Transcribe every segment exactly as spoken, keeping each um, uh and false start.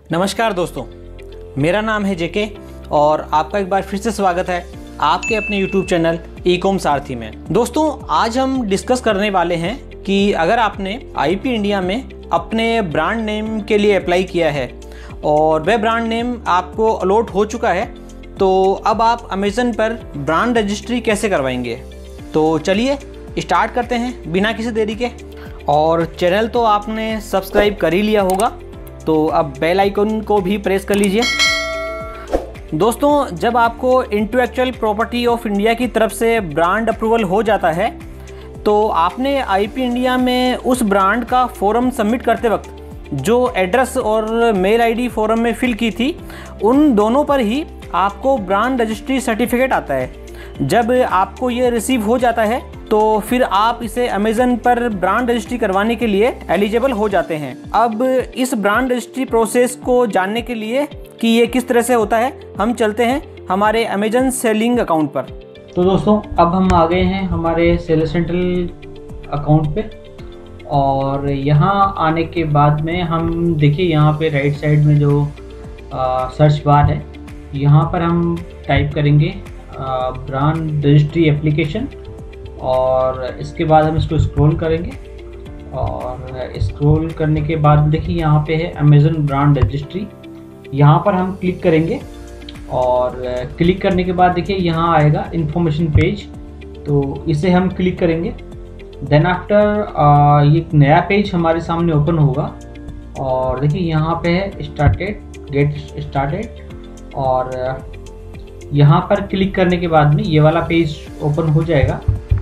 नमस्कार दोस्तों, मेरा नाम है जेके और आपका एक बार फिर से स्वागत है आपके अपने यूट्यूब चैनल ई कॉम सारथी में। दोस्तों, आज हम डिस्कस करने वाले हैं कि अगर आपने आईपी इंडिया में अपने ब्रांड नेम के लिए अप्लाई किया है और वह ब्रांड नेम आपको अलॉट हो चुका है, तो अब आप अमेज़न पर ब्रांड रजिस्ट्री कैसे करवाएंगे। तो चलिए स्टार्ट करते हैं बिना किसी देरी के। और चैनल तो आपने सब्सक्राइब कर ही लिया होगा, तो अब बेल आइकन को भी प्रेस कर लीजिए। दोस्तों, जब आपको इंटेलेक्चुअल प्रॉपर्टी ऑफ इंडिया की तरफ से ब्रांड अप्रूवल हो जाता है, तो आपने आईपी इंडिया में उस ब्रांड का फॉर्म सबमिट करते वक्त जो एड्रेस और मेल आईडी फॉर्म में फिल की थी, उन दोनों पर ही आपको ब्रांड रजिस्ट्री सर्टिफिकेट आता है। जब आपको ये रिसीव हो जाता है तो फिर आप इसे अमेज़न पर ब्रांड रजिस्ट्री करवाने के लिए एलिजिबल हो जाते हैं। अब इस ब्रांड रजिस्ट्री प्रोसेस को जानने के लिए कि ये किस तरह से होता है, हम चलते हैं हमारे अमेज़न सेलिंग अकाउंट पर। तो दोस्तों, अब हम आ गए हैं हमारे सेलर सेंट्रल अकाउंट पे और यहाँ आने के बाद में हम देखिए यहाँ पे राइट साइड में जो आ, सर्च बार है, यहाँ पर हम टाइप करेंगे ब्रांड रजिस्ट्री एप्लीकेशन और इसके बाद हम इसको स्क्रॉल करेंगे और स्क्रॉल करने के बाद देखिए यहाँ पे है अमेज़न ब्रांड रजिस्ट्री। यहाँ पर हम क्लिक करेंगे और क्लिक करने के बाद देखिए यहाँ आएगा इन्फॉर्मेशन पेज, तो इसे हम क्लिक करेंगे। देन आफ्टर ये एक नया पेज हमारे सामने ओपन होगा और देखिए यहाँ पे है स्टार्टेड, गेट स्टार्टेड, और यहाँ पर क्लिक करने के बाद में ये वाला पेज ओपन हो जाएगा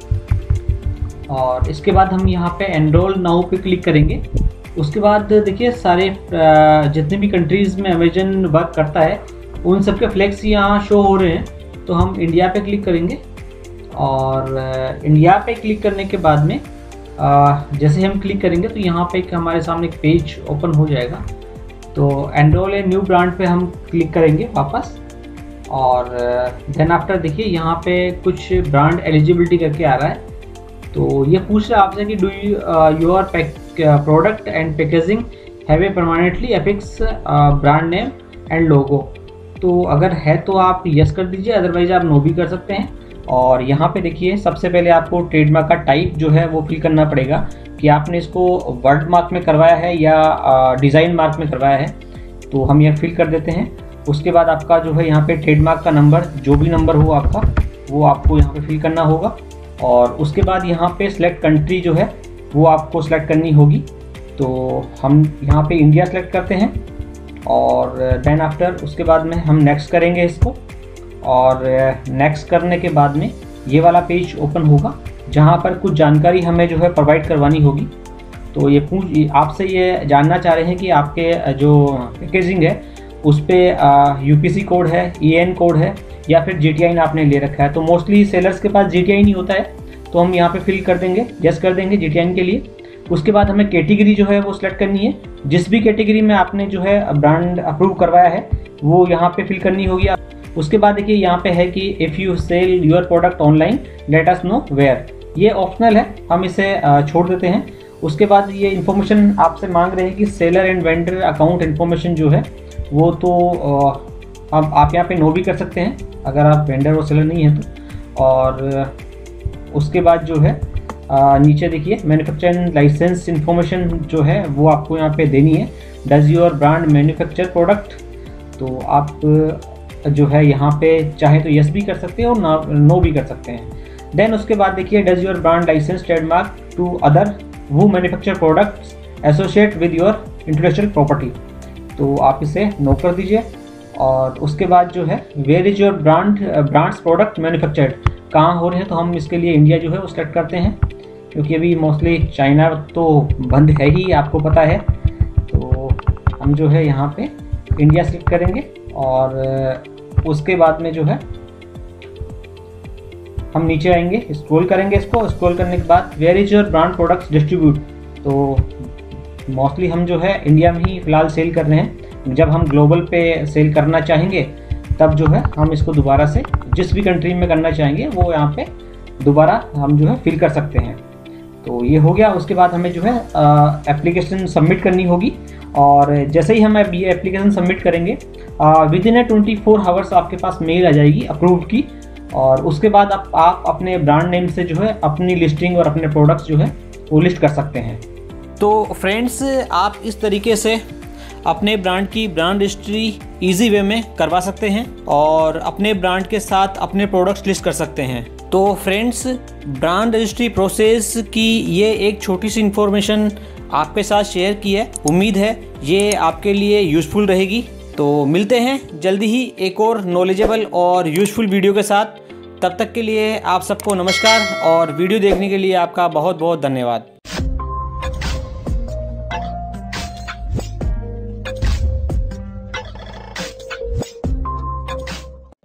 और इसके बाद हम यहाँ पे एनरोल नाउ पे क्लिक करेंगे। उसके बाद देखिए सारे जितने भी कंट्रीज़ में अमेज़न वर्क करता है उन सब के फ्लैग्स यहाँ शो हो रहे हैं, तो हम इंडिया पे क्लिक करेंगे और इंडिया पे क्लिक करने के बाद में जैसे हम क्लिक करेंगे तो यहाँ पे एक हमारे सामने एक पेज ओपन हो जाएगा। तो एनरोल ए न्यू ब्रांड पे हम क्लिक करेंगे वापस और देन आफ्टर देखिए यहाँ पे कुछ ब्रांड एलिजिबिलिटी करके आ रहा है। तो ये पूछ रहा है आपसे कि do your product and packaging have a permanently affix brand name and logo. तो अगर है तो आप यस कर दीजिए, अदरवाइज आप नो भी कर सकते हैं। और यहाँ पे देखिए सबसे पहले आपको ट्रेडमार्क का टाइप जो है वो फिल करना पड़ेगा कि आपने इसको वर्ड मार्क में करवाया है या डिज़ाइन मार्क में करवाया है, तो हम यह फिल कर देते हैं। उसके बाद आपका जो है यहाँ पे ट्रेडमार्क का नंबर, जो भी नंबर हो आपका, वो आपको यहाँ पे फिल करना होगा। और उसके बाद यहाँ पे सिलेक्ट कंट्री जो है वो आपको सिलेक्ट करनी होगी, तो हम यहाँ पे इंडिया सेलेक्ट करते हैं और देन आफ्टर उसके बाद में हम नेक्स्ट करेंगे इसको। और नेक्स्ट करने के बाद में ये वाला पेज ओपन होगा जहाँ पर कुछ जानकारी हमें जो है प्रोवाइड करवानी होगी। तो ये पूछ आपसे ये जानना चाह रहे हैं कि आपके जो पैकेजिंग है उस पर यूपीसी कोड है, ईएन कोड है या फिर जीटीआई आपने ले रखा है। तो मोस्टली सेलर्स के पास जीटीआई नहीं होता है, तो हम यहाँ पे फिल कर देंगे, यस कर देंगे जीटीआई के लिए। उसके बाद हमें कैटेगरी जो है वो सिलेक्ट करनी है, जिस भी कैटेगरी में आपने जो है ब्रांड अप्रूव करवाया है वो यहाँ पे फिल करनी होगी। उसके बाद देखिए यहाँ पे है कि if you sell your product online let us know where, ये ऑप्शनल है, हम इसे छोड़ देते हैं। उसके बाद ये इन्फॉर्मेशन आपसे मांग रहे हैं कि seller and vendor account information जो है वो, तो अब आप यहाँ पे नो भी कर सकते हैं अगर आप वेंडर और सेलर नहीं हैं तो। और उसके बाद जो है आ, नीचे देखिए मैन्युफैक्चरिंग लाइसेंस इन्फॉर्मेशन जो है वो आपको यहाँ पे देनी है। Does your brand manufacture product, तो आप जो है यहाँ पे चाहे तो यस भी कर सकते हैं और ना नो भी कर सकते हैं। देन उसके बाद देखिए does your brand license trademark to other वो manufacture products associate with your intellectual property, तो आप इसे नो कर दीजिए। और उसके बाद जो है where is your brand brands product manufactured, कहाँ हो रहे हैं, तो हम इसके लिए इंडिया जो है वो सेलेक्ट करते हैं, क्योंकि अभी मोस्टली चाइना तो बंद है ही, आपको पता है। तो हम जो है यहाँ पे इंडिया सेलेक्ट करेंगे और उसके बाद में जो है हम नीचे आएंगे, स्क्रॉल करेंगे इसको। स्क्रॉल करने के बाद where is your brand products distribute, तो मोस्टली हम जो है इंडिया में ही फ़िलहाल सेल कर रहे हैं। जब हम ग्लोबल पे सेल करना चाहेंगे तब जो है हम इसको दोबारा से जिस भी कंट्री में करना चाहेंगे वो यहाँ पे दोबारा हम जो है फिल कर सकते हैं। तो ये हो गया। उसके बाद हमें जो है एप्लीकेशन सबमिट करनी होगी, और जैसे ही हम ये एप्लीकेशन सबमिट करेंगे within a twenty four hours आपके पास मेल आ जाएगी अप्रूव्ड की, और उसके बाद आप आप अपने ब्रांड नेम से जो है अपनी लिस्टिंग और अपने प्रोडक्ट्स जो है वो लिस्ट कर सकते हैं। तो फ्रेंड्स, आप इस तरीके से अपने ब्रांड की ब्रांड रजिस्ट्री इजी वे में करवा सकते हैं और अपने ब्रांड के साथ अपने प्रोडक्ट्स लिस्ट कर सकते हैं। तो फ्रेंड्स, ब्रांड रजिस्ट्री प्रोसेस की ये एक छोटी सी इन्फॉर्मेशन आपके साथ शेयर की है। उम्मीद है ये आपके लिए यूज़फुल रहेगी। तो मिलते हैं जल्दी ही एक और नॉलेजेबल और यूज़फुल वीडियो के साथ। तब तक के लिए आप सबको नमस्कार, और वीडियो देखने के लिए आपका बहुत बहुत धन्यवाद।